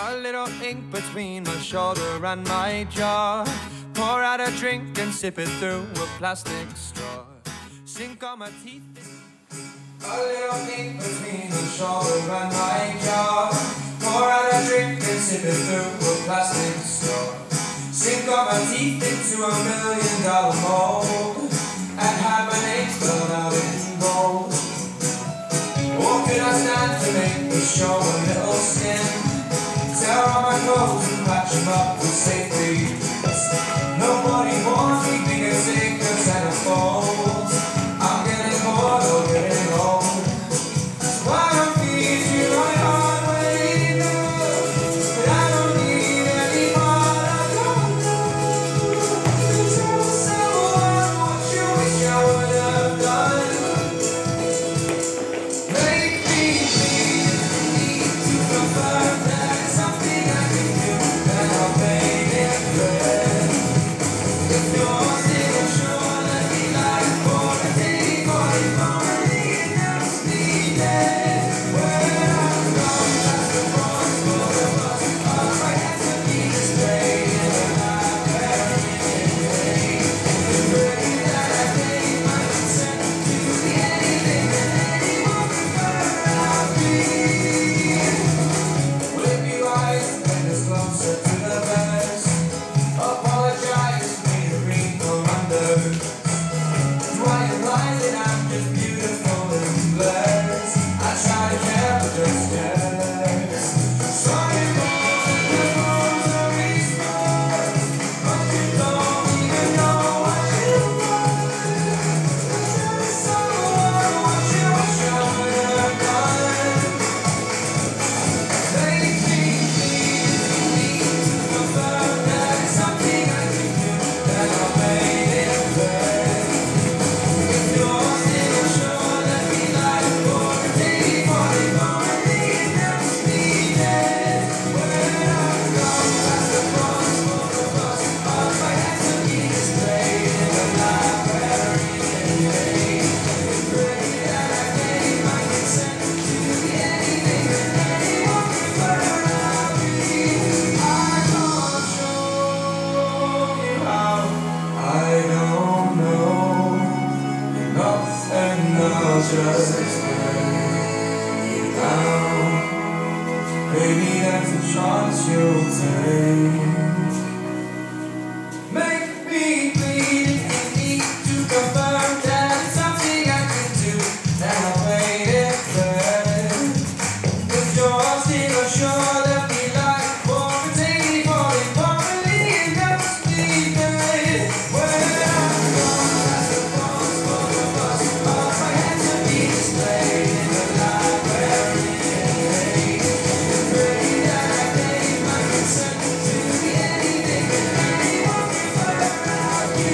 A little ink between my shoulder and my jaw. Pour out a drink and sip it through a plastic straw. Sink all my teeth in. A little ink between my shoulder and my jaw. Pour out a drink and sip it through a plastic straw. Sink all my teeth into $1 million mold. And have my name spelled out in gold. What could I stand to make me show a little skin? Tear all my clothes and patch them up for safety. Nobody wants me bigger, sicker, centerfolds. I'm getting bored or getting old. So I don't feed you my heart when you know. But I don't need any part I don't know. Tell someone what you wish I would have done. Make me bleed, need to confirm that it's something I can do, and I'll make it good. If you're still sure that we like for a day, it knows me dead. Where I'm gone, that's the wrong for the bus. All my hands will be displayed in a library. It's ready that I gave my consent to be anything that anyone prefer I'll be. Blink your eyes and bring us closer to the best. Apologize for me to read from under. Why you lie that I'm just beautiful and blessed? I try to care but just yes. Strong and bold and the bones are restored. But you don't even know what you want. Tell someone what you wish I would have done. Make me bleed, need to confirm that it's something I can do, that I'll make it good. If you're still sure that we like for a day, it knows me dead. When I'm gone, past the cross for the bus, all my hands will be displayed in the library. It's ready that I gave my consent to be anything that anyone prefer I'll be. I can't show you how. I don't know nothing, I'll just lay you down. Maybe that's a chance you'll take. Make me bleed if you need to confirm that it's something I can do, then I'll play it fair. If you're still unsure that we like for a day, it knows me dead. When I'm gone, that's the cross for the bus. All my hands will be displayed in the library. It's ready that I gave my consent to be anything that anyone prefer I'll be.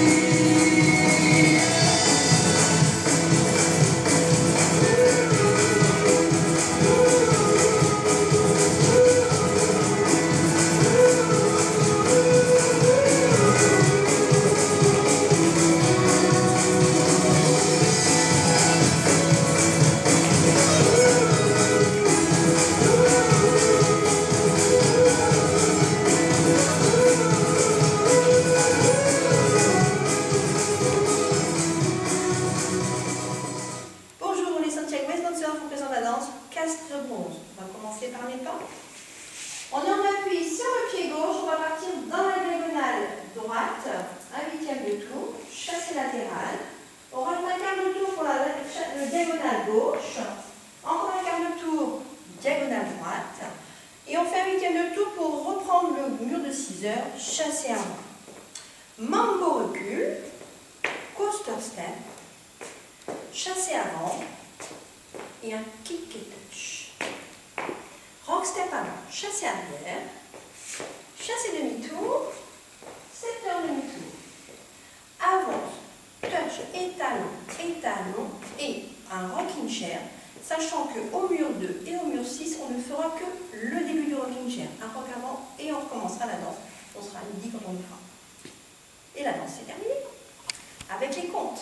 Bonjour, les Santiago danseurs vous présente la danse Castre Bronze. On va commencer par les pas. On est en appui sur le pied gauche, on va partir dans la diagonale droite, un huitième de tour, chassé latéral. On rajoute un quart de tour pour le diagonale gauche, encore un quart de tour, diagonale droite. Et on fait un huitième de tour pour reprendre le mur de 6 heures, chassé avant. Mambo recul, coaster step, chassé avant et un kick et touch. Rock step avant, chassé arrière, chassé demi-tour, 7 heures demi-tour. Avance, touch, étalon et un rocking chair, sachant qu'au mur 2 et au mur 6, on ne fera que le début du rocking chair. Un rock avant et on recommencera la danse. On sera à midi quand on le fera. Et la danse est terminée. Avec les comptes.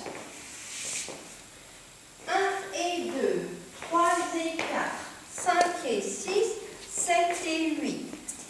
1 et 2, 3 et 4, 5 et 6, 7 et 8,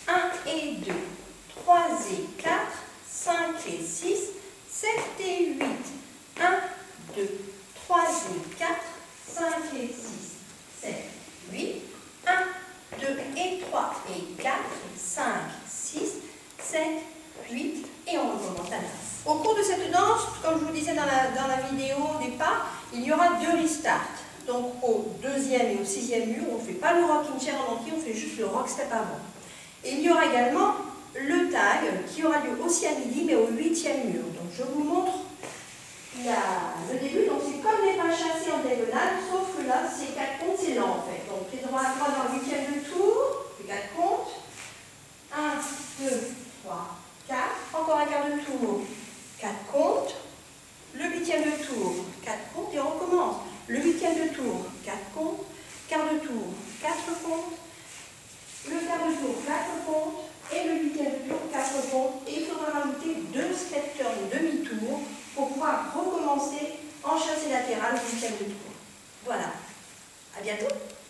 7, 8 et on recommence la danse. Au cours de cette danse, comme je vous disais dans la vidéo au départ, il y aura 2 restarts. Donc au 2e et au 6e mur, on ne fait pas le rocking chair en entier, on fait juste le rock step avant. Et il y aura également le tag qui aura lieu aussi à midi, mais au 8e mur. Donc je vous montre le début. Donc c'est comme les pas chassés en diagonale, sauf que là c'est 4 comptes, c'est lent en fait. Donc pied droit à droite dans le 8e de tour, puis 4 comptes. 1, 2, 3, 4. Encore un quart de tour, 4 comptes. Le 8e de tour, 4 comptes et on recommence. Le 8e de tour, 4 comptes. Quart de tour, 4 comptes. Le quart de tour, 4 comptes. Et le 8e de tour, 4 comptes. Et il faudra rajouter 2 step turns demi-tour pour pouvoir recommencer en chassé latéral au 8e de tour. Voilà. À bientôt.